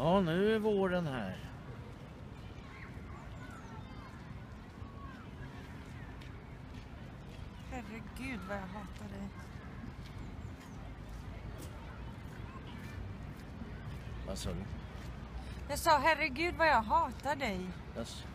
Ja, nu är våren här. Herregud vad jag hatar dig. Vad sa du? Jag sa herregud vad jag hatar dig. Yes.